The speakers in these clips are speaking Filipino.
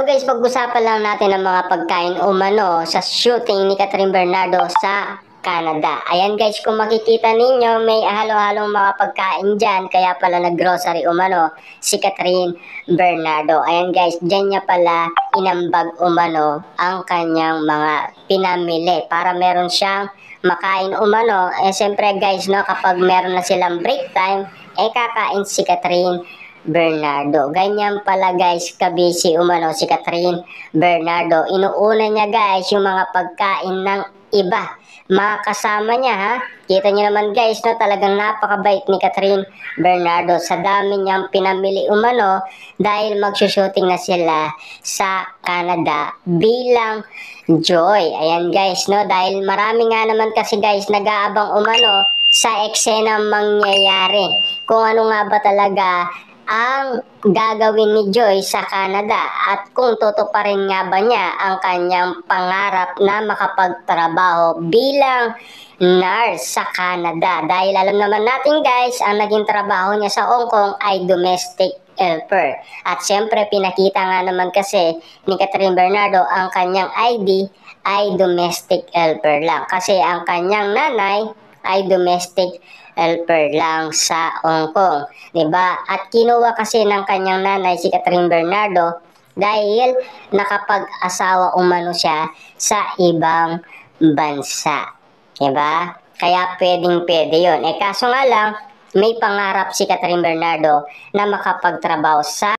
Hello guys, pag-usapan lang natin ang mga pagkain umano sa shooting ni Kathryn Bernardo sa Canada. Ayan guys, kung makikita ninyo, may halo-halong mga pagkain dyan. Kaya pala nag-grocery umano si Kathryn Bernardo. Ayan guys, dyan niya pala inambag umano ang kanyang mga pinamili para meron siyang makain umano. Siyempre guys, no, kapag meron na silang break time, kakain si Kathryn Bernardo. Ganyan pala guys, kabisi umano si Kathryn Bernardo. Inuuna niya guys yung mga pagkain ng iba, mga kasama niya ha. Kita niyo naman guys, no, talagang napakabait ni Kathryn Bernardo sa dami niyang pinamili umano dahil magsushooting na sila sa Canada bilang Joy. Ayan guys, no, dahil marami nga naman kasi guys nag-aabang umano sa eksena mangyayari. Kung ano nga ba talaga ang gagawin ni Joy sa Canada at kung tutuparin nga ba niya ang kanyang pangarap na makapagtrabaho bilang nurse sa Canada. Dahil alam naman natin guys, ang naging trabaho niya sa Hong Kong ay domestic helper. At syempre pinakita nga naman kasi ni Kathryn Bernardo ang kanyang ID ay domestic helper lang. Kasi ang kanyang nanay ay domestic helper lang sa Hong Kong, 'di ba? At kinuha kasi ng kanyang nanay si Kathryn Bernardo dahil nakapag-asawa umano siya sa ibang bansa, 'di ba? Kaya pwedeng-pwede 'yon. Kaso nga lang may pangarap si Kathryn Bernardo na makapagtrabaho sa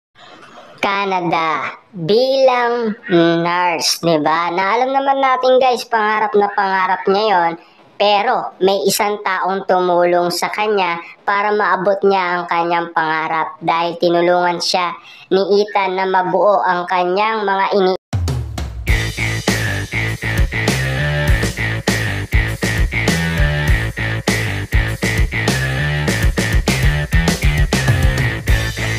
Canada bilang nurse, 'di ba? Na alam naman natin guys, pangarap na pangarap niya 'yon. Pero may isang taong tumulong sa kanya para maabot niya ang kanyang pangarap dahil tinulungan siya ni Ethan na mabuo ang kanyang mga